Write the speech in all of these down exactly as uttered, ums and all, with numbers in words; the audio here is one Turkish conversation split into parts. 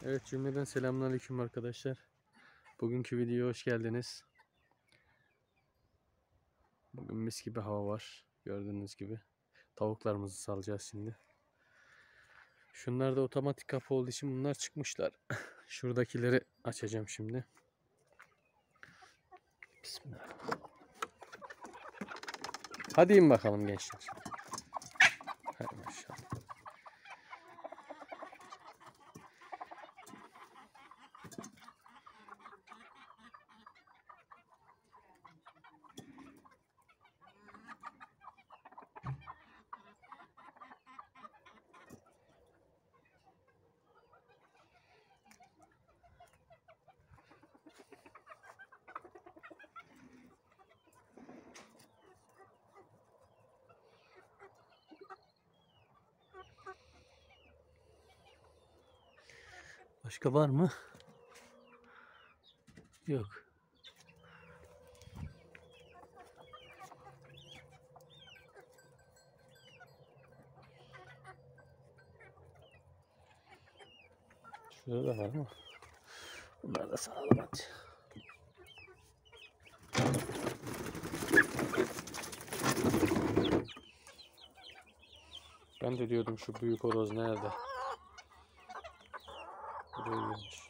Evet, cümleden selamünaleyküm arkadaşlar. Bugünkü videoya hoş geldiniz. Bugün mis gibi hava var. Gördüğünüz gibi. Tavuklarımızı salacağız şimdi. Şunlar da otomatik kapı olduğu için bunlar çıkmışlar. Şuradakileri açacağım şimdi. Bismillah. Hadi in bakalım gençler. Hay maşallah. Başka var mı? Yok. Şurada da var mı? Bunlar da sağlam hadi. Ben de diyordum şu büyük horoz nerede? Buraya girmiş.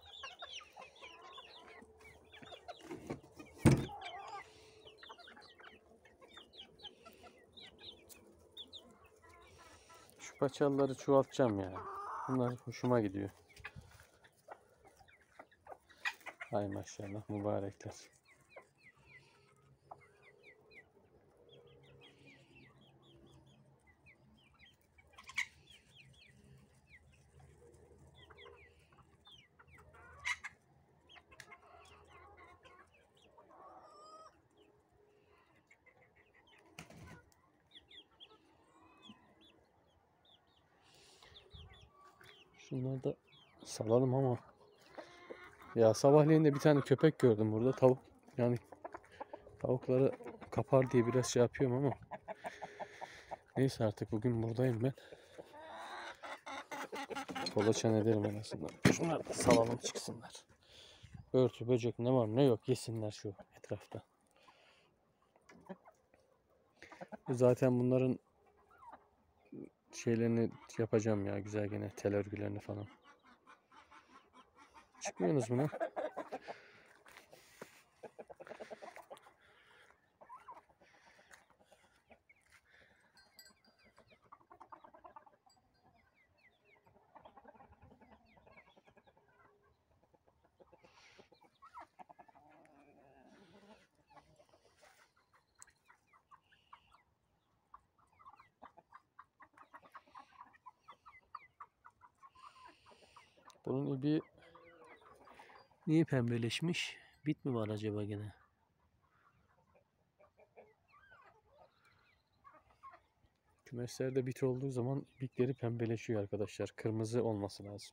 Şu paçalıları çoğaltacağım ya. Bunlar hoşuma gidiyor. Hay maşallah mübarekler. Şunları da salalım ama ya sabahleyin de bir tane köpek gördüm burada. Tavuk yani tavukları kapar diye biraz şey yapıyorum ama neyse artık bugün buradayım ben. Kolaçan ederim en azından. Şunları da salalım çıksınlar. Örtü, böcek ne var ne yok yesinler şu etrafta. Zaten bunların şeylerini yapacağım ya güzel gene tel örgülerini falan. Çıkmıyorsunuz mu lan? Bunun ibi niye pembeleşmiş? Bit mi var acaba gene? Kümeslerde bit olduğu zaman iplikleri pembeleşiyor arkadaşlar. Kırmızı olması lazım.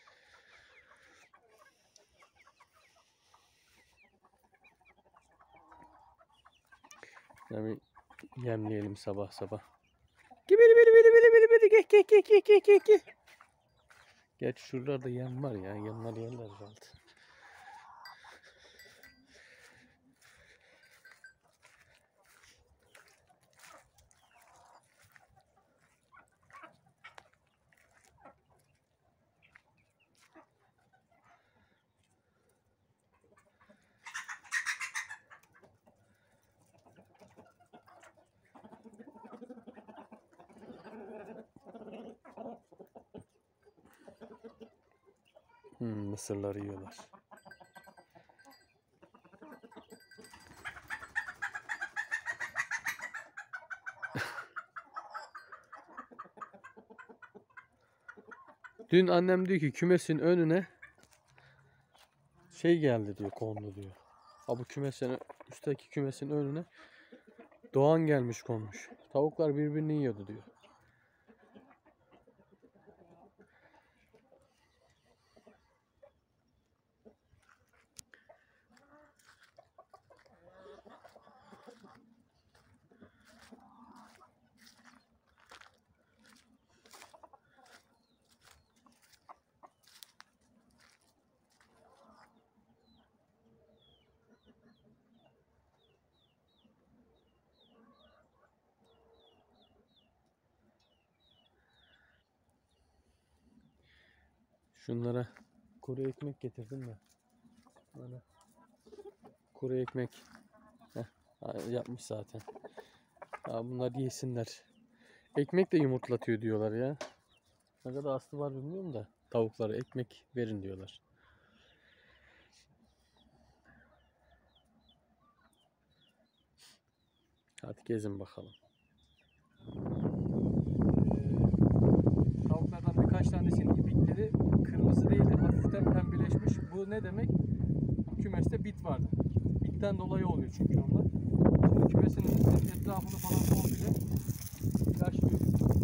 Yani yemleyelim sabah sabah. Bili bili bili bili bili bili ge ge ge ge ge ge ge. Gerçi şuralarda yem var ya. Yemler yerler herhalde. Hmm, mısırları yiyorlar. Dün annem diyor ki kümesin önüne şey geldi diyor, kondu diyor. Ha bu kümesin üstteki kümesin önüne doğan gelmiş konmuş. Tavuklar birbirini yiyordu diyor. Şunlara kuru ekmek getirdim de. Bana kuru ekmek. Heh, yapmış zaten. Ya bunlar yesinler. Ekmek de yumurtlatıyor diyorlar ya. Ne kadar aslı var bilmiyorum da. Tavuklara ekmek verin diyorlar. Hadi gezin bakalım. Ee, tavuklardan birkaç tanesinin ibikleri kırmızı değil de hafiften pembeleşmiş. Bu ne demek? Kümeste bit vardı. Bitten dolayı oluyor çünkü onlar. Şimdi kümesin etrafını falan komple ilaçlıyor.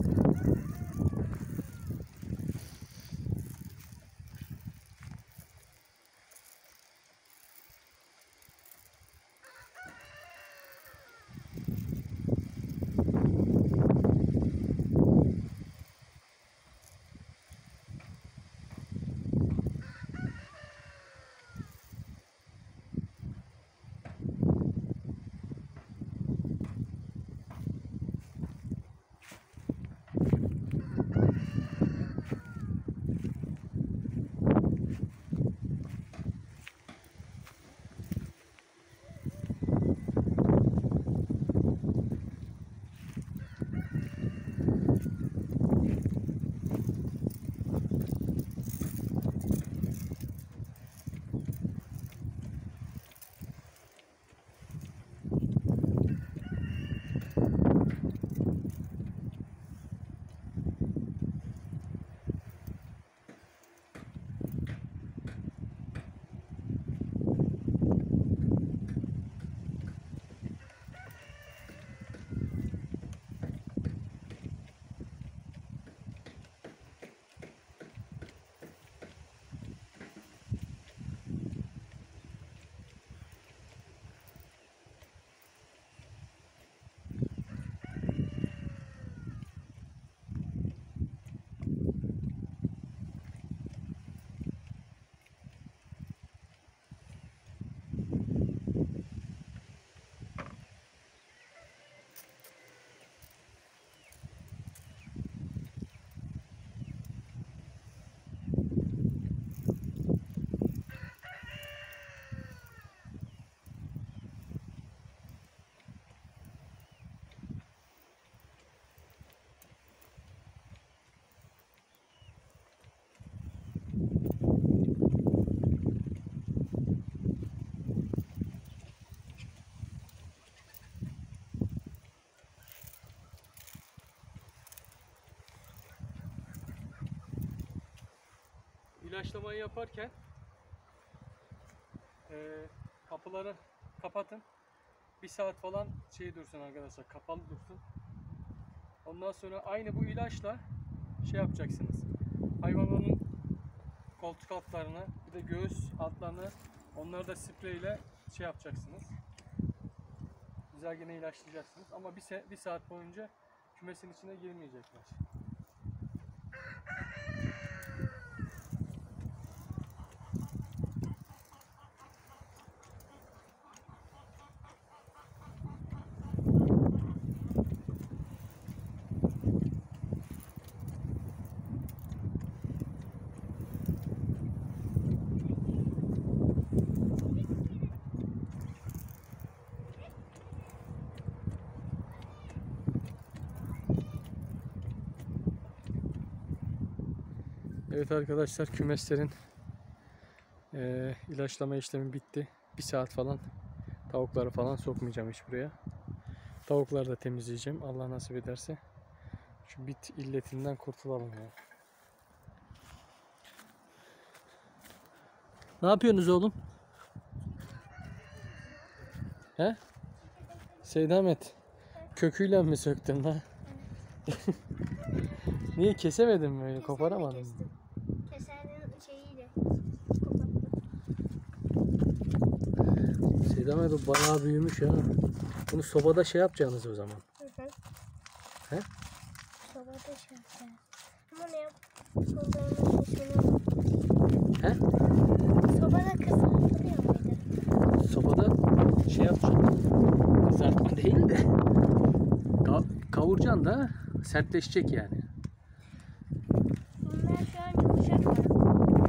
İlaçlamayı yaparken e, kapıları kapatın. Bir saat falan şey dursun arkadaşlar, kapalı dursun. Ondan sonra aynı bu ilaçla şey yapacaksınız. Hayvanların koltuk altlarını, bir de göğüs altlarını, onları da spreyle şey yapacaksınız. Güzel gene ilaçlayacaksınız. Ama bir, bir saat boyunca kümesin içine girmeyecekler. Evet arkadaşlar, kümeslerin e, ilaçlama işlemi bitti. Bir saat falan tavukları falan sokmayacağım hiç buraya. Tavukları da temizleyeceğim Allah nasip ederse. Şu bit illetinden kurtulalım ya. Ne yapıyorsunuz oğlum? He? Seydamet, köküyle mi söktün lan? Niye kesemedin mi öyle? Koparamadın mı? Kesenin şeyiyle Seydamet, o bayağı büyümüş ya. Bunu sobada şey yapacaksınız o zaman. Hı hı. He? Sobada şey yapacağız. Ama ne yap? Sobada kısmını... He? Sobada kısmını mıydı? Sobada şey yapacaksın. Kızartma değil de ka kavuracaksın da sertleşecek yani. Bunlar şu an yumuşak var.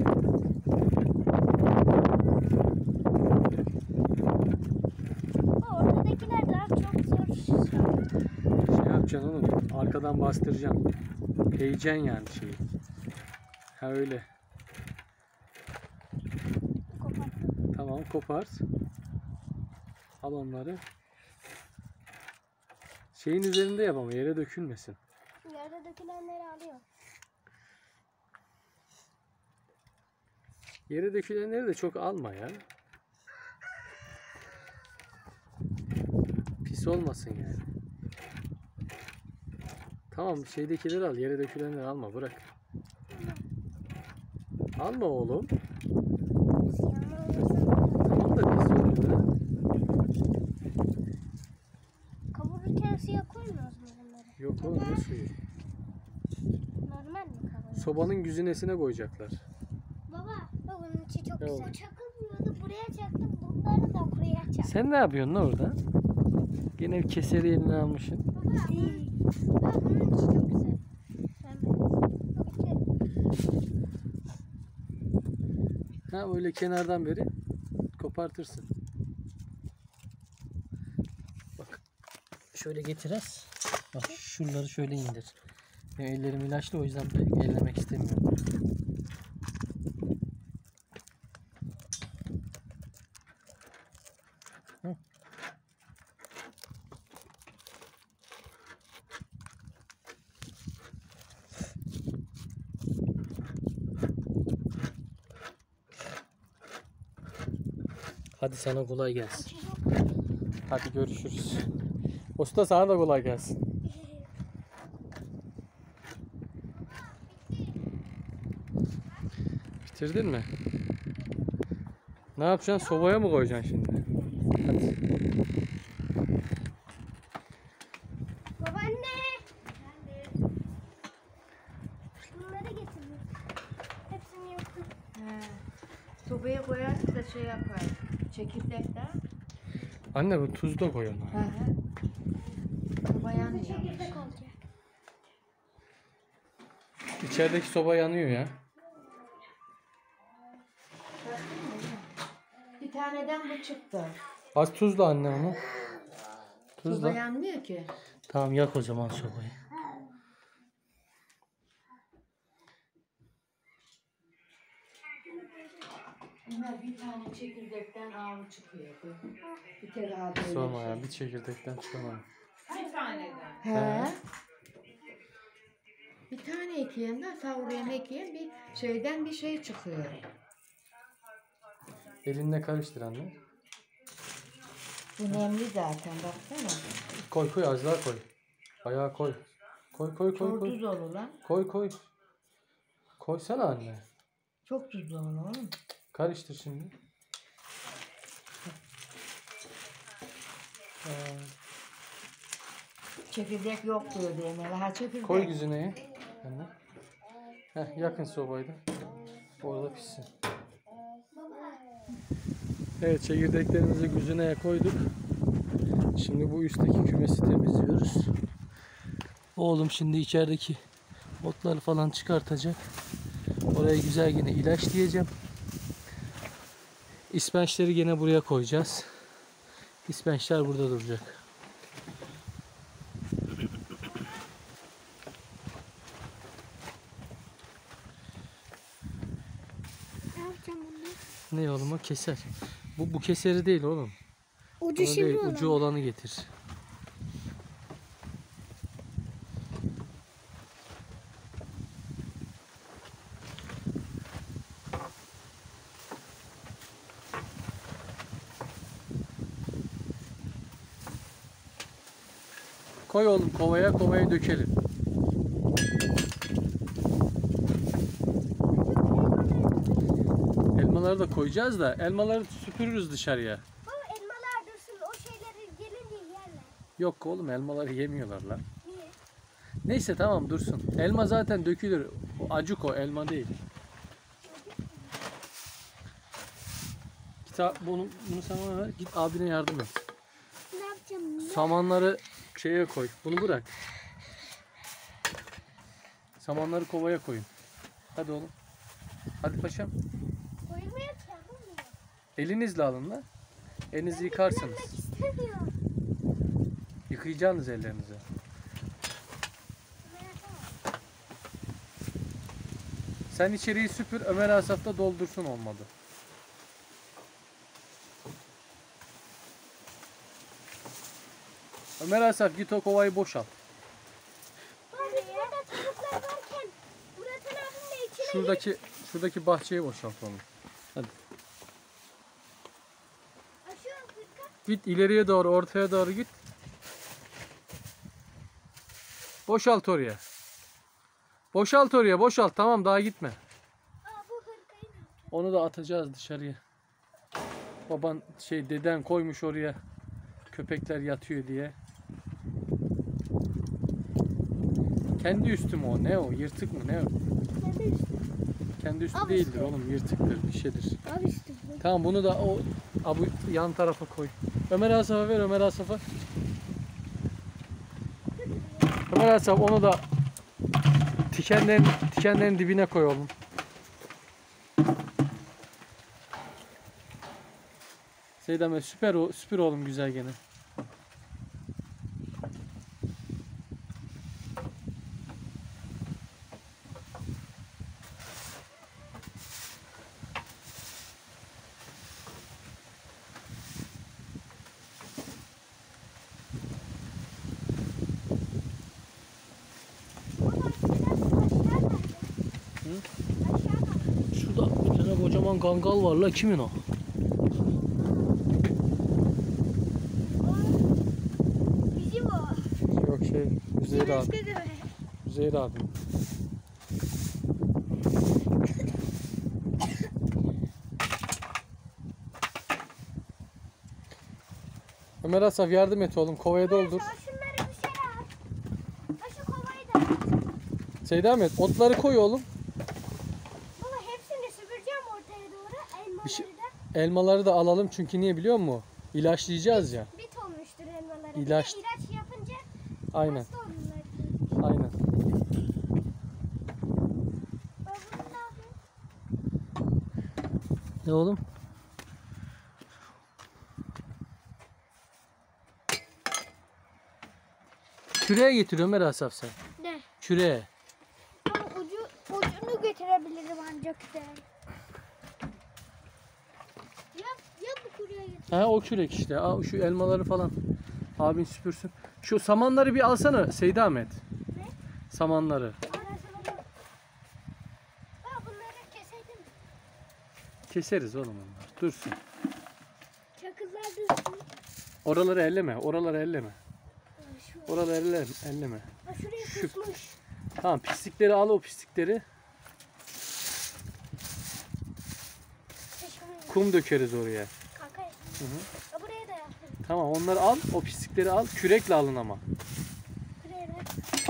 arkadan bastıracaksın. Eğeceksin yani şeyi. Ha öyle. Koparttım. Tamam, kopart. Al onları. Şeyin üzerinde yap ama yere dökülmesin. Yerde dökülenleri alıyor. Yere dökülenleri de çok alma ya. Pis olmasın yani. Tamam, şeydekileri al, yere dökülenleri alma, bırak. Alma oğlum. Tamam da pis olur ya. Kavururken suya koymuyoruz mu bunları? Yok oğlum, ne suyu? Normal mi kavuruyoruz? Sobanın güzinesine koyacaklar. Baba, bak bunun içi çok Ne güzel. oldu? Çakılmıyordu, buraya çaktım. Bunları da buraya çaktım. Sen ne yapıyorsun lan orada? Gene bir keseri eline almışsın. Baba, değil. Bak bunun içi çok güzel. Ben bak içi. Ha, öyle kenardan beri kopartırsın. Bak. Şöyle getirez. Bak şuraları şöyle indir. Benim ellerim ilaçlı, o yüzden pek ellemek istemiyorum. Hı. Hadi sana kolay gelsin. İçi çok güzel. Hadi görüşürüz. Usta, sana da kolay gelsin. Bitirdin mi? Ne yapacaksın? Sobaya mı koyacaksın şimdi? Hadi. Babaanne. Bunları getirdim. Hepsini yaptım. He. Sobaya koyardık da şey yapar. Çekirdek de. Anne, bu tuz da koy ona. Hı hı. Soba yanıyor. Çekirdek olacak. İçerideki soba yanıyor ya. Bir taneden bu çıktı. Az tuzla anne onu. Soba Tuzla. yanmıyor ki. Tamam, yak o zaman sobayı. Ömer bir tane çekirdekten ağır çıkıyordu. Bir kere ağır böyle Sorma şey. ya, bir çekirdekten çıkamam. Bir taneden. He. He. Bir tane ekeyim de savrayım ekeyim bir şeyden bir şey çıkıyor. Elinle karıştır anne. Bu nemli zaten baksana. Koy koy, az daha koy. Bayağı koy. Koy koy koy Çok koy. tuz olur lan. Koy koy. Koysana anne. Çok tuzlu olur oğlum. Karıştır şimdi. Ee, Çekirdek yok diyor diye. Ha çekirdek. koy güzineye. Anne. Heh, yakın sobayı da. Orada pişsin. Evet, çekirdeklerimizi güzineye koyduk. Şimdi bu üstteki kümesi temizliyoruz. Oğlum şimdi içerideki otları falan çıkartacak. Oraya güzel yine ilaç diyeceğim. İspençleri yine buraya koyacağız. İspençler burada duracak. Ne yapacağım bunu? Ne oğlum, o keser. Bu bu keseri değil oğlum. Ucu Onu şimdi değil, olan. ucu olanı getir. Koy oğlum kovaya, kovaya dökelim. Elmaları da koyacağız da elmaları süpürürüz dışarıya. Baba elmalar dursun, o şeyleri gelince yerler. Yok oğlum, elmaları yemiyorlar lan. Niye? Neyse tamam, dursun. Elma zaten dökülür. O acık, o elma değil. Git a- bunu, bunu sana ver. Git abine yardım et. Ne yapacağım bunu? Samanları şeye koy. Bunu bırak. Samanları kovaya koyun. Hadi oğlum. Hadi paşam. Koyulmuyor ki ya, bu mu? Elinizle alın lan. Elinizi yıkarsınız. Kullanmak istemiyorum. Yıkayacaksınız ellerinizi. Sen içeriği süpür, Ömer Asaf da doldursun olmadı. Ömer Asaf git o kovayı boşalt. Baba biz burada tavuklar varken Murat abimle içine Şuradaki şuradaki bahçeyi boşaltalım. Hadi. Aşağı dikkat. Git ileriye doğru, ortaya doğru git. Boşalt oraya. Boşalt oraya, boşalt. Tamam, daha gitme. Aa bu hırkayı ne yapacağız? Onu da atacağız dışarıya. Baban şey deden koymuş oraya. Köpekler yatıyor diye. Kendi üstü mü o? Ne o? Yırtık mı? Ne o? Kendi üstü. Kendi üstü Al değildir işte. oğlum. Yırtıktır, bir şeydir. Al işte. Tamam, bunu da o abu yan tarafa koy. Ömer Asaf'a ver, Ömer Asaf'a. Ömer Asaf onu da tikenlerin, tikenlerin dibine koy oğlum. Seyit Ahmet süper, o- süper oğlum, güzel gene. Baba aşağı nerede? Hı? Aşağı nerede? Şurada bir tane kocaman kangal var la, kimin o? Bizim o. Yok şey, Üzeyir abi. Başka göre. Üzeyir abi. Ömer Asaf yardım et oğlum, kovaya doldur. Şunları dışarı al. Ha şu kovayı da. Seyit Ahmet otları koy oğlum. Baba hepsini süpüreceğim ortaya doğru. Elmaları Bir şey- da. Elmaları da alalım çünkü niye biliyor musun? İlaçlayacağız ya. Bit olmuştur elmaları. İlaç- Bir de ilaç yapınca Aynen, hasta olurlar. aynen. Baba bunu ne yapayım? Ne oğlum? Küreğe getir Ömer Asaf sen. Ne? Küreğe. Ama ucu, ucunu götürebilirim ancak de. Ya, ya bu kuruya getir. Ha, o kürek işte. Al şu elmaları falan. Abin süpürsün. Şu samanları bir alsana Seyit Ahmet. Ne? Samanları. Arasana. Baba bunları keseydin mi? Keseriz oğlum onları. Dursun. Çakıllar dursun. Oraları elleme. Oraları elleme. Aa, Şu, Oraları elle, elleme. Aa, şuraya Şu- kusmuş. Tamam, pislikleri al, o pislikleri. Şuraya. Kum dökeriz oraya. Kanka. Hı hı. Aa, buraya da yaptım. Tamam, onları al. O pislikleri al. Kürekle alın ama. Buraya da.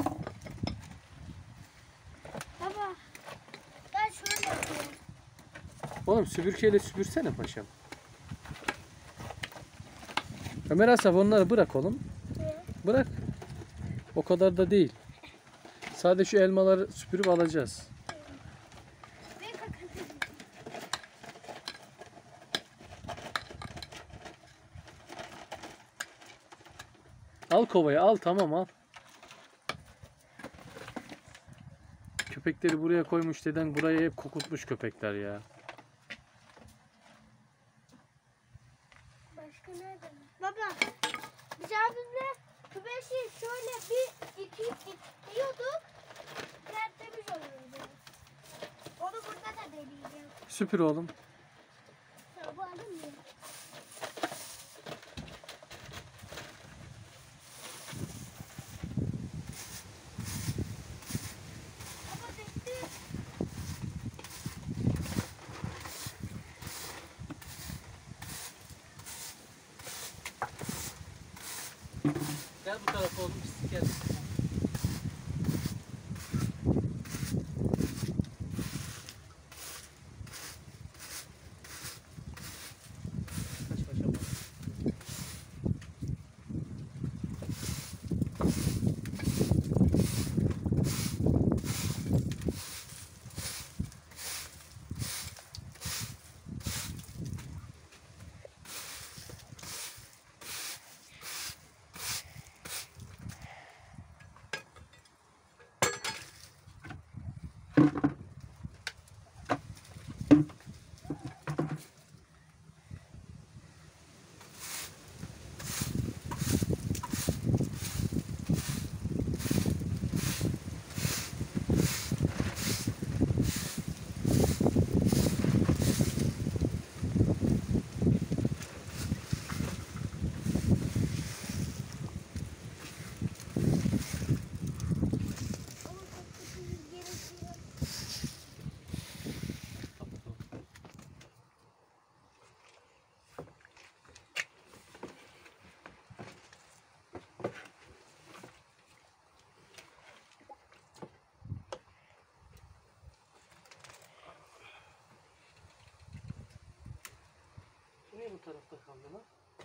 Baba. Ben şöyle yapıyorum. Oğlum süpürgeyle süpürsene paşam. Ömer Asaf onları bırak oğlum. Buraya. Bırak. O kadar da değil. Sadece şu elmaları süpürüp alacağız. Ve kanka. Al kovayı, al, tamam, al. Köpekleri buraya koymuş deden, buraya hep kokutmuş köpekler ya. Başka nerede? Baba. Biz abimle kümeşi şöyle bir iki diyorduk. Tertemiz oluyordu. Onu burada da deneyeceğim. Süpür oğlum. Sabah alayım mı? Baba bitti. Gel bu tarafa oğlum, pislik gel. Kaç paşam var. tarafta kaldı lan.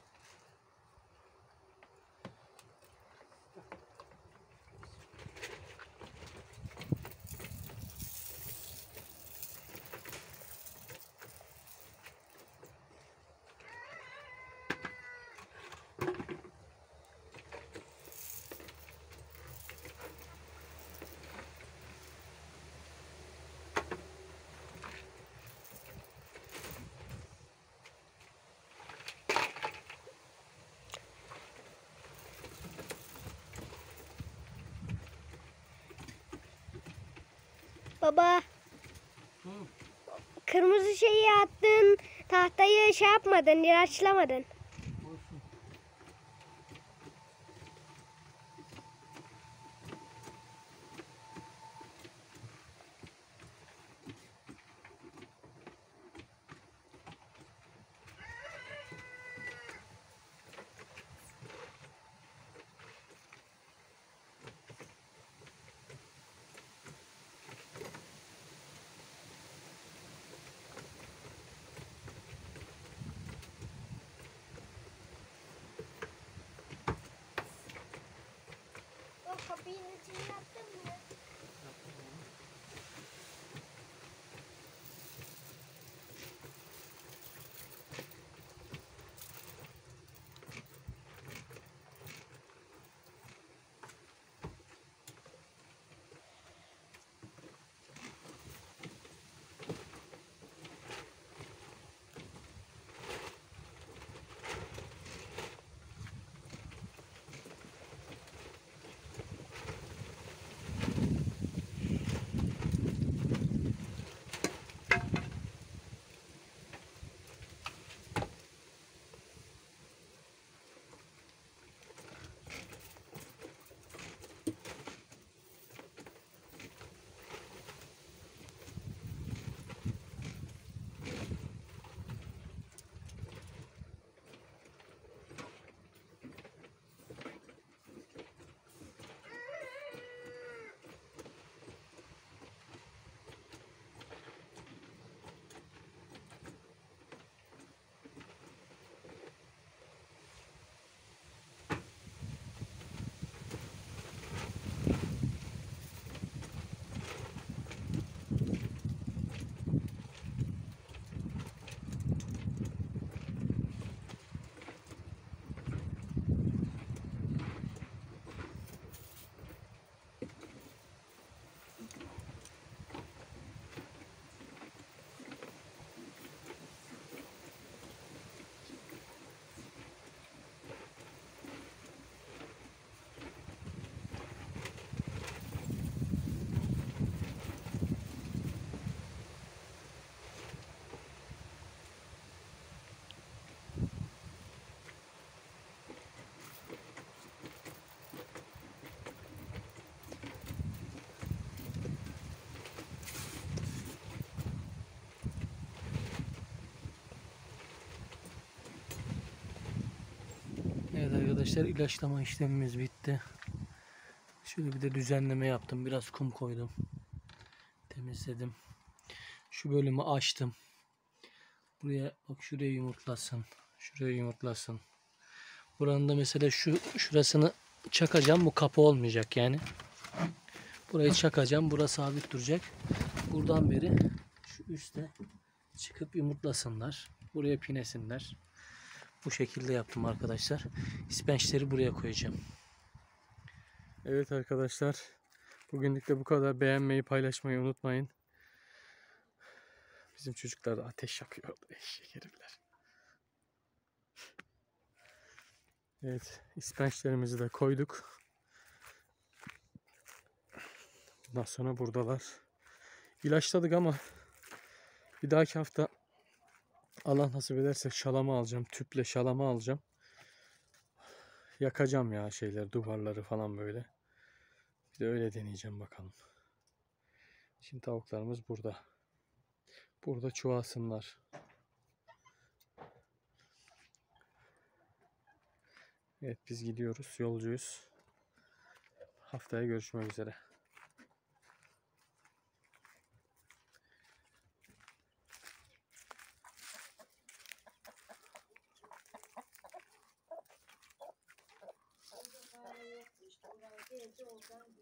Baba, Hı. kırmızı şeyi attın, tahtayı şey yapmadın, ilaçlamadın. Olsun. O kapının içini yaptın mı? Evet arkadaşlar, ilaçlama işlemimiz bitti. Şöyle bir de düzenleme yaptım. Biraz kum koydum. Temizledim. Şu bölümü açtım. Buraya bak, şuraya yumurtlasın. Şuraya yumurtlasın. Buranın da mesela şu şurasını çakacağım. Bu kapı olmayacak yani. Burayı çakacağım. Burası sabit duracak. Buradan beri şu üstte çıkıp yumurtlasınlar. Buraya pinesinler. Bu şekilde yaptım arkadaşlar. İspençleri buraya koyacağım. Evet arkadaşlar. Bugünlük de bu kadar. Beğenmeyi, paylaşmayı unutmayın. Bizim çocuklar da ateş yakıyor. Eşek herifler. Evet. İspençlerimizi de koyduk. Bundan sonra buradalar. İlaçladık ama bir dahaki hafta Allah nasip ederse şalama alacağım. Tüple şalama alacağım. Yakacağım ya şeyler, duvarları falan böyle. Bir de öyle deneyeceğim bakalım. Şimdi tavuklarımız burada. Burada çuvasınlar. Evet, biz gidiyoruz. Yolcuyuz. Haftaya görüşmek üzere. gece olacağım.